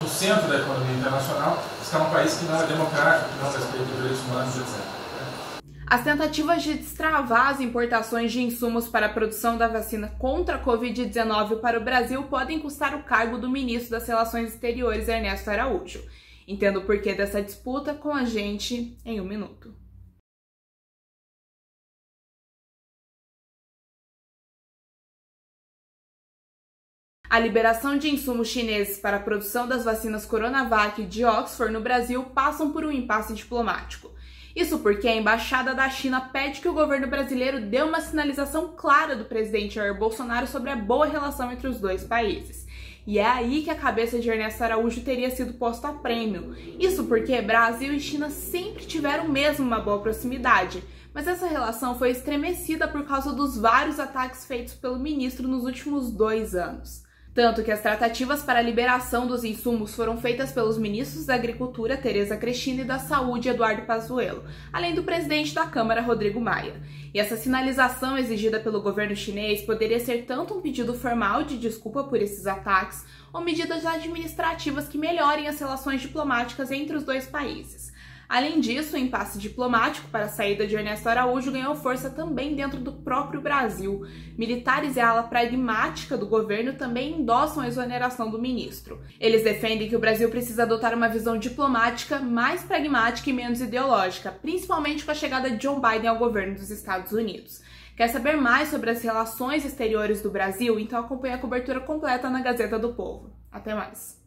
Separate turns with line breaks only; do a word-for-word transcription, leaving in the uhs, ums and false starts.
no centro da economia internacional, está um país que não é democrático, que não respeita os direitos humanos, etcétera.
As tentativas de destravar as importações de insumos para a produção da vacina contra a covid dezenove para o Brasil podem custar o cargo do ministro das Relações Exteriores, Ernesto Araújo. Entenda o porquê dessa disputa com a gente em um minuto. A liberação de insumos chineses para a produção das vacinas Coronavac de Oxford no Brasil passam por um impasse diplomático. Isso porque a Embaixada da China pede que o governo brasileiro dê uma sinalização clara do presidente Jair Bolsonaro sobre a boa relação entre os dois países. E é aí que a cabeça de Ernesto Araújo teria sido posta a prêmio. Isso porque Brasil e China sempre tiveram mesmo uma boa proximidade, mas essa relação foi estremecida por causa dos vários ataques feitos pelo ministro nos últimos dois anos. Tanto que as tratativas para a liberação dos insumos foram feitas pelos ministros da Agricultura, Tereza Cristina, e da Saúde, Eduardo Pazuello, além do presidente da Câmara, Rodrigo Maia. E essa sinalização exigida pelo governo chinês poderia ser tanto um pedido formal de desculpa por esses ataques, ou medidas administrativas que melhorem as relações diplomáticas entre os dois países. Além disso, o impasse diplomático para a saída de Ernesto Araújo ganhou força também dentro do próprio Brasil. Militares e a ala pragmática do governo também endossam a exoneração do ministro. Eles defendem que o Brasil precisa adotar uma visão diplomática mais pragmática e menos ideológica, principalmente com a chegada de Joe Biden ao governo dos Estados Unidos. Quer saber mais sobre as relações exteriores do Brasil? Então acompanhe a cobertura completa na Gazeta do Povo. Até mais!